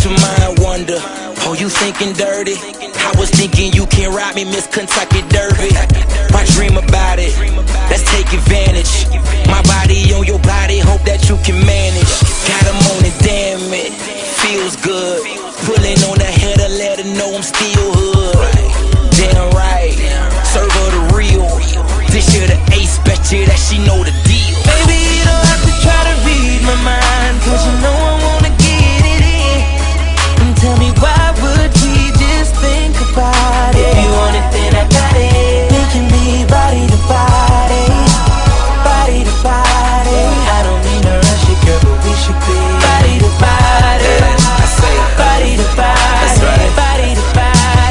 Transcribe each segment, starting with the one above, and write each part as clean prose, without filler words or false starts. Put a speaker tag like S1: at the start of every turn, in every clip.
S1: your mind wonder, oh, you thinking dirty? I was thinking you can ride me, Miss Kentucky Derby. Why dream about it? Let's take advantage. My body on your body, hope that you can manage. Got him on it, damn it, feels good. Pulling on the header, let her know I'm still hood. Damn right, serve her the real. This year the ace, bet you that she know the deal.
S2: Baby, you don't have to try to read my mind, cause you know I wanna get it in. And tell me why would we just think about it? If you want it, then I got it. We can be body to body, body to body. I don't mean to rush it, girl, but we should be body to body,
S1: I say
S2: body to body,
S1: that's right.
S2: body to body.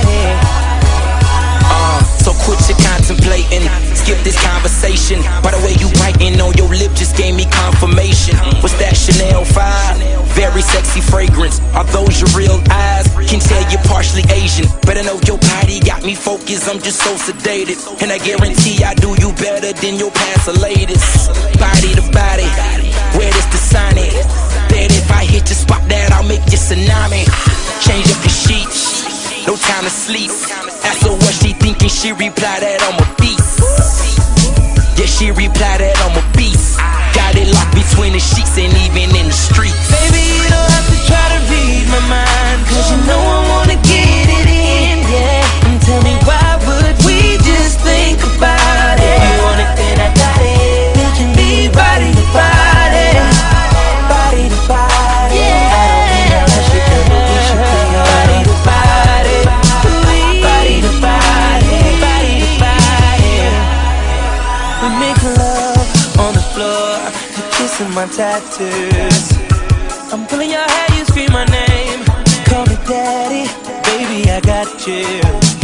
S1: So quit your contemplating, skip this conversation. By the way you biting on your lip just gave me confirmation. What's that, Chanel 5? Very sexy fragrance. Are those your real eyes? Can tell you're partially Asian. Better know your body got me focused, I'm just so sedated. And I guarantee I do you better than your past or latest. Body to body, where does the sign it? Bet if I hit your spot that I'll make you tsunami. Change up your sheets, no time to sleep. Ask her what she thinking, she reply that I'm a beast. Yeah, she reply that I'm a beast. Got it locked between the sheets and even in the streets.
S2: Baby, you don't have to try to read my mind, cause you know I wanna get it in, yeah. And tell me why would we just think about it? If you want it, then I got it. We can be body to body, body to body. Yeah. I don't mean to rush it, girl, but we should be body to body, body to body, body to body. We make love on the floor, you're kissing my tattoos. I'm pulling your hair, you scream my name. Call me daddy, baby, I got you.